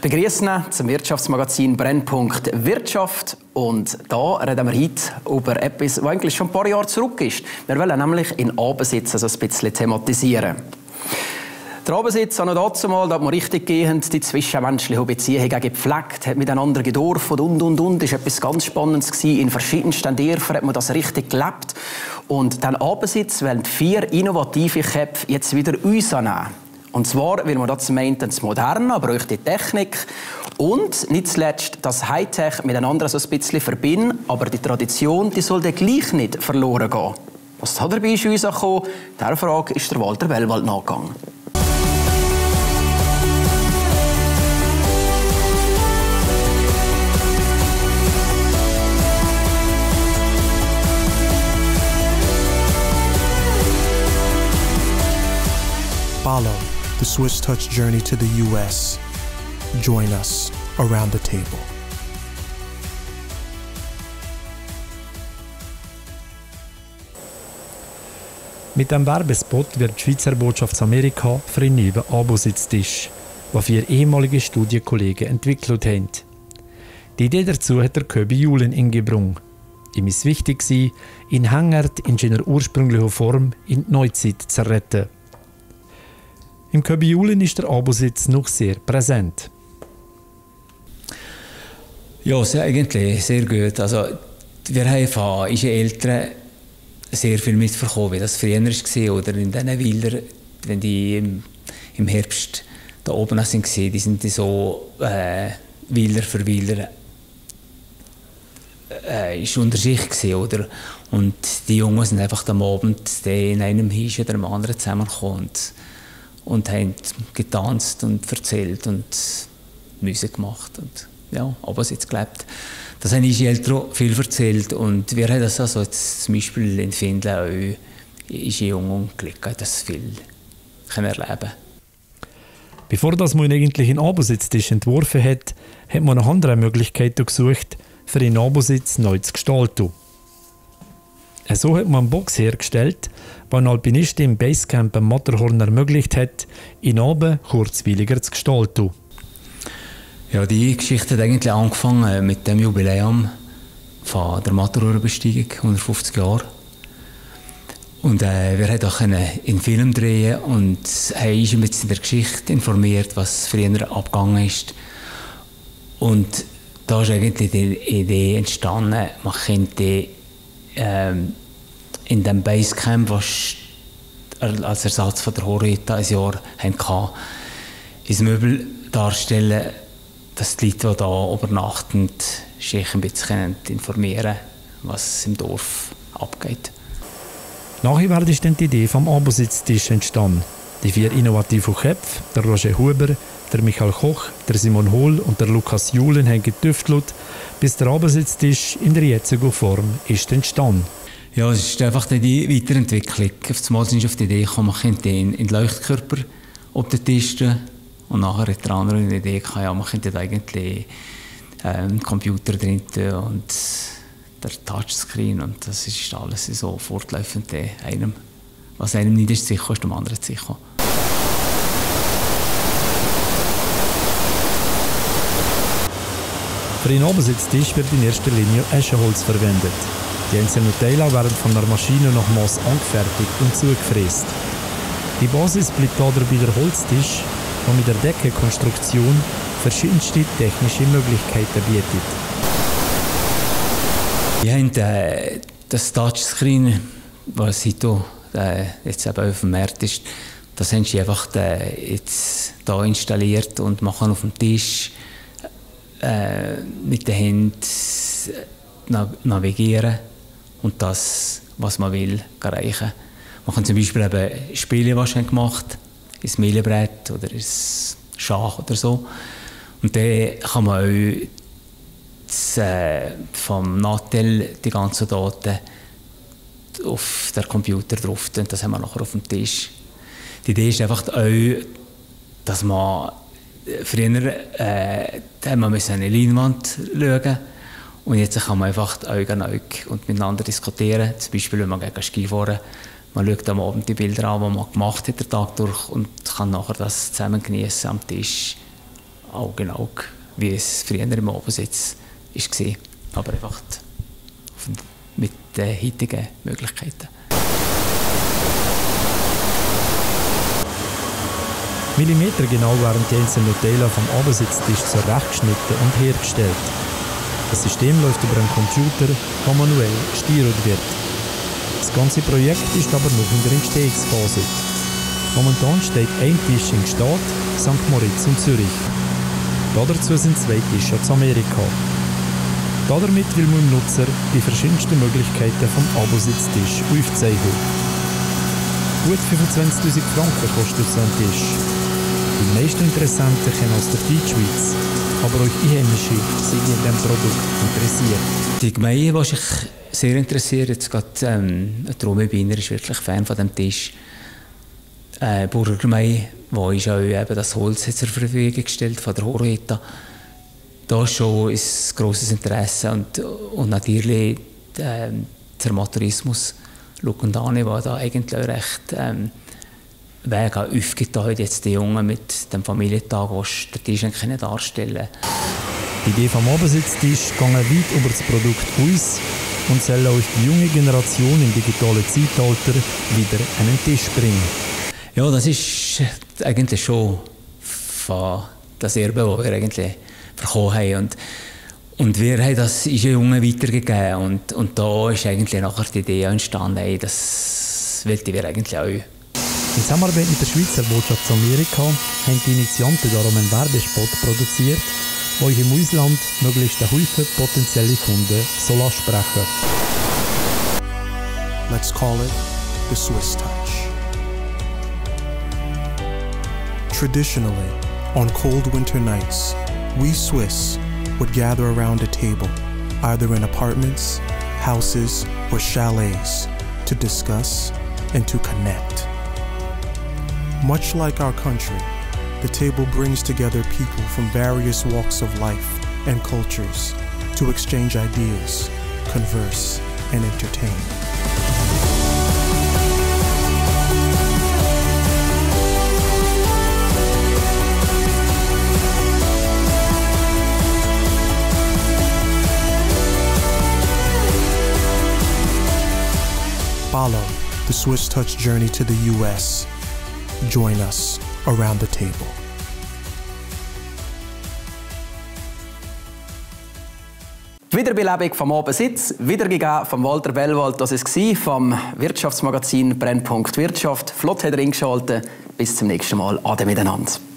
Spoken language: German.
begrüße Sie zum Wirtschaftsmagazin Brennpunkt Wirtschaft. Und da reden wir heute über etwas, das eigentlich schon ein paar Jahre zurück ist. Wir wollen nämlich in Abendsitz so ein bisschen thematisieren. Der Abendsitz an und dazu mal, da hat man richtig gehend die zwischenmenschlichen Beziehungen gepflegt, hat miteinander gedurft und. Das war etwas ganz Spannendes gewesen. In verschiedensten Dörfern hat man das richtig gelebt. Und den Abendsitz wollen 4 innovative Köpfe jetzt wieder uns annehmen. Und zwar will man das das Moderne, aber auch die Technik und nicht zuletzt das Hightech miteinander so ein bisschen verbinden, aber die Tradition, die soll dann gleich nicht verloren gehen. Was da dabei ist uns gekommen, dieser Frage ist der Walter Wellwald nachgegangen. Follow the Swiss Touch journey to the US. Join us around the table. Mit dem Werbespot wird die Schweizer Botschaft in Amerika für einen neuen Abositztisch, den 4 ehemalige Studienkollegen entwickelt haben. Die Idee dazu hat der Köbi Julen eingebracht. Ihm ist wichtig, ihn Hängert in seiner ursprünglichen Form in die Neuzeit zu retten. Im Köbi Julen ist der Abositz noch sehr präsent. Ja, eigentlich sehr gut. Also, wir haben von unseren Eltern sehr viel mitbekommen, wie das früher war. Oder in diesen Wäldern, wenn die im Herbst da oben waren, die sind so Wälder für Wälder ist unter sich gewesen, oder? Und die Jungen sind einfach am Abend in einem Hisch oder am anderen zusammengekommen und haben getanzt und erzählt und Musik gemacht und ja, Abositz gelebt. Das haben unsere Eltern viel erzählt und wir haben das also jetzt zum Beispiel in Finnland auch unsere Jungen gelegt, das viel erleben. Bevor das man eigentlich einen Abositztisch entworfen hat, hat man nach anderen Möglichkeiten gesucht, für den Abositz neu zu gestalten. So hat man einen Box hergestellt, der ein Alpinist im Basecamp am Matterhorn ermöglicht hat, ihn oben kurzweiliger zu gestalten. Ja, die Geschichte hat eigentlich angefangen mit dem Jubiläum von der Matterhornbesteigung, 150 Jahre. Und wir konnten auch einen Film drehen und haben uns ein bisschen in der Geschichte informiert, was früher abgegangen ist. Und da ist eigentlich die Idee entstanden, man könnte in dem Basecamp, was als Ersatz von der Horita ein Jahr hatten, ein Möbel darstellen, dass die Leute, die hier übernachten, sich ein bisschen informieren können, was im Dorf abgeht. Nachher ist dann die Idee vom Abositztisch entstanden. Die 4 innovativen Köpfe, der Roger Huber, der Michael Koch, der Simon Hohl und der Lukas Julen haben getüftelt, bis der Abositztisch in der jetzigen Form ist entstanden. Ja, es ist einfach die Weiterentwicklung. Auf einmal sind wir auf die Idee gekommen, man könnte den Leuchtkörper auf den Tisch tun. Und nachher hat der andere eine Idee gehabt, ja, man könnte eigentlich einen Computer drin tun und der Touchscreen. Und das ist alles so fortlaufend einem. Was einem nicht ist sicher, ist dem anderen sicher. Für den Abositztisch wird in erster Linie Eschenholz verwendet. Die einzelnen Teile werden von der Maschine nach Maß angefertigt und zugefräst. Die Basis bleibt dabei der Holztisch, der mit der Deckenkonstruktion verschiedenste technische Möglichkeiten bietet. Wir haben das Touchscreen, was heute jetzt eben auf dem Markt ist, das haben sie einfach jetzt hier installiert und machen auf dem Tisch mit den Händen navigieren und das, was man will, erreichen. Man kann zum Beispiel eben Spiele, die schon gemacht, ein Meilenbrett oder ein Schach oder so. Und dann kann man auch vom Nattel die ganzen Daten auf den Computer drauf tun. Das haben wir nachher auf dem Tisch. Die Idee ist einfach auch, dass man früher man eine Leinwand schauen und jetzt kann man einfach Augen an Auge und miteinander diskutieren. Zum Beispiel, wenn man gegen Ski fahren, man schaut am Abend die Bilder an, die man gemacht hat den Tag durch und kann nachher das zusammen genießen am Tisch Auge in Auge, wie es früher im Abensitz war. Aber einfach mit den heutigen Möglichkeiten. Millimetergenau werden die einzelnen Teile vom Abensitztisch zurechtgeschnitten und hergestellt. Das System läuft über einen Computer, der manuell gesteuert wird. Das ganze Projekt ist aber noch in der Entstehungsphase. Momentan steht ein Tisch in Gstaad, St. Moritz und Zürich. Dazu sind 2 Tische aus Amerika. Damit will man dem Nutzer die verschiedensten Möglichkeiten vom Abensitztisch aufzeigen. Gut 25'000 Franken kostet so ein Tisch. Die meisten Interessenten kennen aus der Deutschschweiz, aber euch Einheimische sind in diesem Produkt interessiert. Die Gemeinde, die sich sehr interessiert, jetzt gerade Romy Biner ist wirklich Fan von dem Tisch. Burgergemeinde, wo ist auch eben das Holz zur Verfügung gestellt von der Horvita. Da schon ist grosses Interesse und natürlich der Amateurismus Lukundane, der da eigentlich auch recht Weg aufgetan hat, jetzt die Jungen mit dem Familientag, den den Tisch darstellen können. Die Idee vom Abensitztisch geht weit über das Produkt aus und soll euch die junge Generation im digitalen Zeitalter wieder einen Tisch bringen. Ja, das ist eigentlich schon das Erbe, das wir eigentlich bekommen haben. Und wir haben das den Jungen weitergegeben. Und da ist eigentlich nachher die Idee entstanden, das wollten wir eigentlich auch. In Zusammenarbeit mit der Schweizer Botschaft zu Amerika haben die Initianten darum einen Werbespot produziert, der euch im Ausland möglichst einen Haufen potenzielle Kunden soll ansprechen. Let's call it the Swiss touch. Traditionally, on cold winter nights, we Swiss would gather around a table, either in apartments, houses, or chalets, to discuss and to connect. Much like our country, the table brings together people from various walks of life and cultures to exchange ideas, converse, and entertain. Follow the Swiss Touch journey to the US. Join us around the table. Wiederbelebung vom Abensitz, wiedergegeben von Walter Bellwald. Das war vom Wirtschaftsmagazin Brennpunkt Wirtschaft. Flott hat er eingeschaltet. Bis zum nächsten Mal. Ade miteinander.